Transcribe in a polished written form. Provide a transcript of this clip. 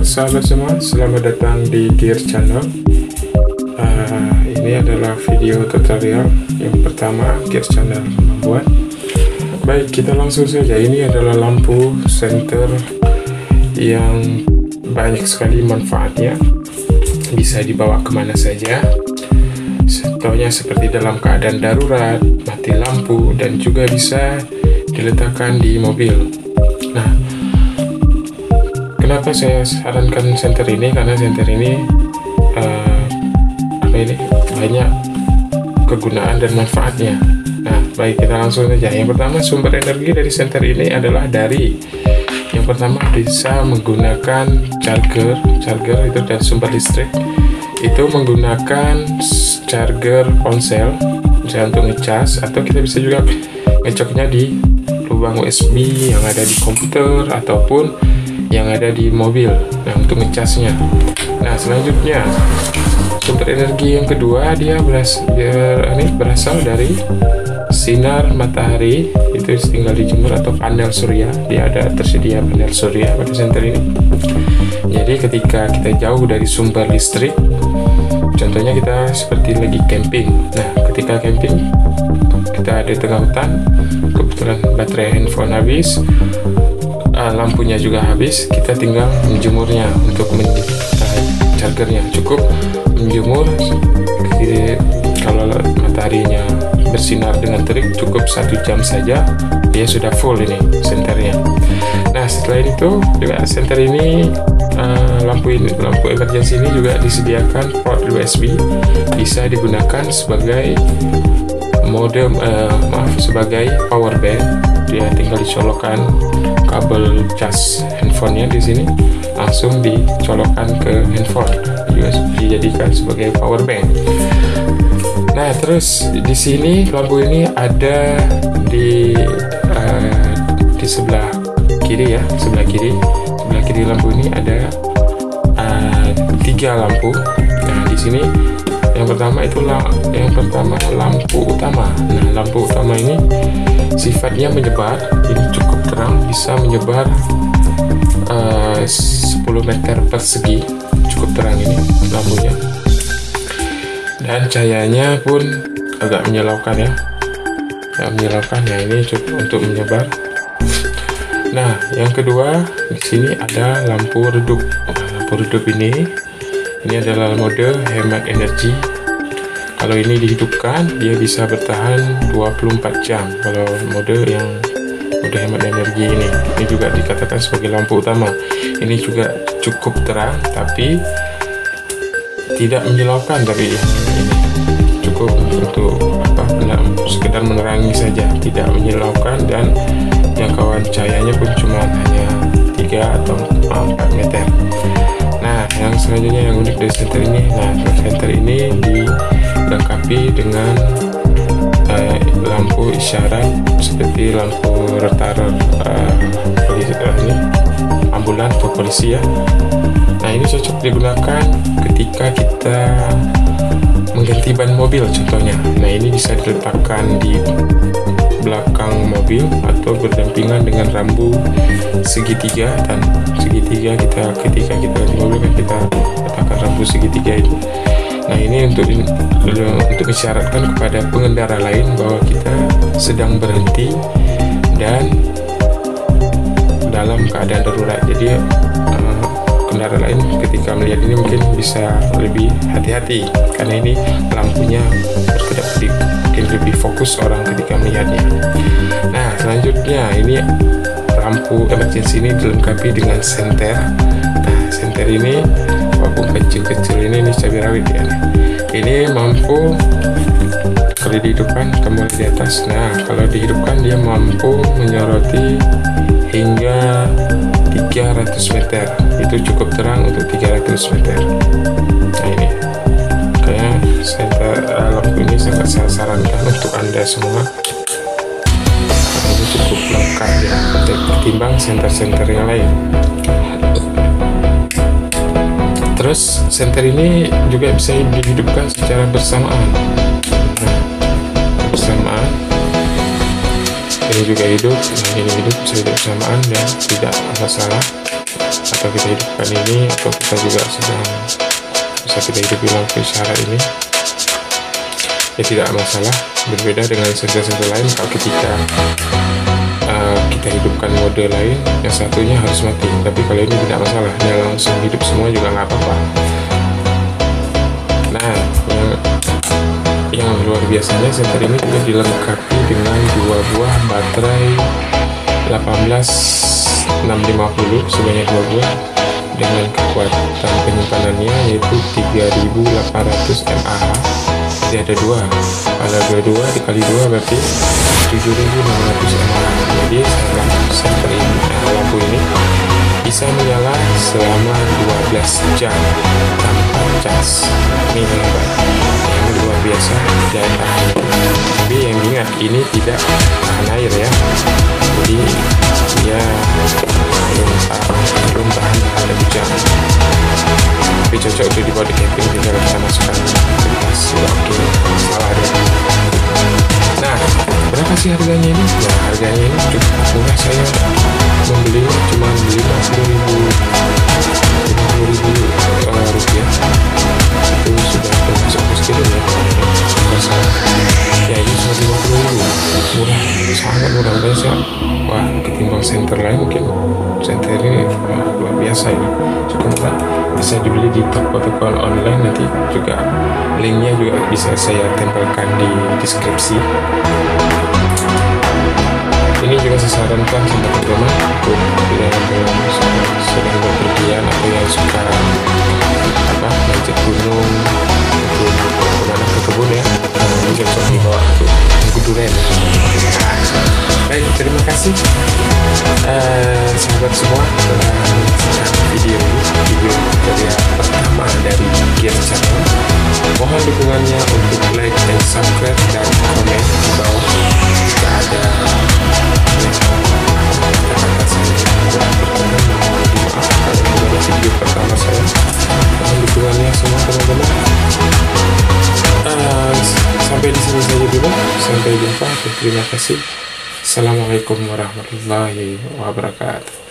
Halo sahabat semua, selamat datang di Gear Channel. Ini adalah video tutorial yang pertama Gear Channel membuat. Baik, kita langsung saja. Ini adalah lampu senter yang banyak sekali manfaatnya, bisa dibawa kemana saja. Contohnya seperti dalam keadaan darurat, mati lampu, dan juga bisa diletakkan di mobil. Nah, kenapa saya sarankan senter ini? Karena senter ini banyak kegunaan dan manfaatnya. Nah, baik, kita langsung saja. Yang pertama, sumber energi dari senter ini adalah dari yang pertama bisa menggunakan charger itu dari sumber listrik. Itu menggunakan charger ponsel, bisa untuk ngecas, atau kita bisa juga ngecoknya di lubang USB yang ada di komputer ataupun yang ada di mobil. Nah, untuk ngecasnya. Nah, selanjutnya sumber energi yang kedua, dia berasal dari sinar matahari. Itu tinggal dijemur, atau panel surya. Dia ada tersedia panel surya pada senter ini. Jadi ketika kita jauh dari sumber listrik, contohnya kita seperti lagi camping. Nah, ketika camping kita ada di tengah hutan, kebetulan baterai handphone habis, lampunya juga habis, kita tinggal menjemurnya untuk chargernya. Cukup menjemur, kalau mataharinya bersinar dengan terik, cukup 1 jam saja dia sudah full ini senternya. Nah, setelah itu juga senter ini lampu emergency ini juga disediakan port USB, bisa digunakan sebagai sebagai power bank. Dia tinggal dicolokkan kabel cas handphonenya di sini, langsung dicolokkan ke handphone, juga dijadikan sebagai power bank. Nah, terus di sini lampu ini ada di sebelah kiri ya, sebelah kiri lampu ini ada 3 lampu. Nah, di sini yang pertama lampu utama. Nah, lampu utama ini sifatnya menyebar. Ini cukup terang, bisa menyebar 10 meter persegi. Cukup terang ini lampunya, dan cahayanya pun agak menyilaukan ya. Ini cukup untuk menyebar. Nah, yang kedua di sini ada lampu redup. Lampu redup ini adalah mode hemat energi. Kalau ini dihidupkan, dia bisa bertahan 24 jam. Kalau mode hemat energi ini juga dikatakan sebagai lampu utama. Ini juga cukup terang, tapi tidak menyilaukan. Tapi ini cukup untuk sekedar menerangi saja, tidak menyilaukan, dan jangkauan cahayanya pun cuma hanya 3 atau 4 meter. Nah, yang selanjutnya yang unik dari senter ini, senter ini dilengkapi dengan lampu isyarat seperti lampu retard ambulan atau polisi ya. Nah, ini cocok digunakan ketika kita mengganti ban mobil contohnya. Nah, ini bisa diletakkan di belakang mobil atau berdampingan dengan rambu segitiga. Dan segitiga ketika kita di mobil kan kita letakkan rambu segitiga itu. Nah, ini untuk isyaratkan kepada pengendara lain bahwa kita sedang berhenti dan dalam keadaan darurat. Jadi pengendara lain ketika melihat ini mungkin bisa lebih hati-hati, karena ini lampunya berkedap-kedip, mungkin lebih fokus orang ketika melihatnya. Nah, selanjutnya ini lampu emergency ini dilengkapi dengan senter. Nah, senter ini walaupun kecil-kecil ini cabai rawit ya. Ini mampu kalau dihidupkan kembali di atas. Nah, kalau dihidupkan dia mampu menyoroti hingga 300 meter. Itu cukup terang untuk 300 meter. Nah, ini kayaknya senter lampu ini sangat saya sarankan untuk Anda semua. Ini cukup lengkap ya, ketimbang senter-senter yang lain. Terus senter ini juga bisa dihidupkan secara bersamaan. Ini juga hidup, ini hidup, bisa hidup bersamaan dan tidak masalah. atau kita hidupkan ini, atau kita juga sedang bisa kita hidupi lampu isyarat ini, ya tidak masalah. Berbeda dengan sensor-sensor lain, kalau ketika kita hidupkan mode lain, yang satunya harus mati. Tapi kalau ini tidak masalah, dia langsung hidup semua juga nggak apa-apa. Nah, yang luar biasanya senter ini juga dilengkapi dengan 2 buah baterai 18650 sebanyak 2 buah dengan kekuatan penyimpanannya yaitu 3800 mAh. Jadi ada 2, kalau dua dikali 2 berarti 7600 mAh. Jadi senter ini, lampu ini bisa menyala selama 12 jam tanpa cas. Ini yang luar biasa daya tahan. Tapi yang ingat, ini tidak tahan air ya, jadi dia belum tahan ada hujan. Tapi cocok untuk dibawa di camping, tinggal kita masukkan ke tas. Oke, salah deh. Nah, berapa sih harganya ini? Nah, harganya ini cukup murah, saya membelinya cuma 50.000 rupiah. Itu sudah termasuk ongkir ya. Ya ini cuma 50.000, murah, sangat murah. Biasa, wah, ketimbang senter lain mungkin senter ini luar biasa ini, cukup murah. Bisa dibeli di toko-toko online, nanti juga linknya juga bisa saya tempelkan di deskripsi. Ini juga saya sarankan sama teman-teman untuk yang sedang bepergian atau yang suka naik gunung, untuk kemana ke kebun ya, ini cocok dibawa untuk guduren. Baik, terima kasih sahabat semua telah menyaksikan video pertama dari Gear Channel. Mohon dukungannya untuk like dan subscribe dan komen di bawah jika ada kata-kata saya yang kurang berkenan. Mohon maaf kalau ini video pertama saya. Mohon dukungannya semua teman-teman. Sampai di sini saja dulu. Sampai jumpa. Terima kasih. Assalamualaikum warahmatullahi wabarakatuh.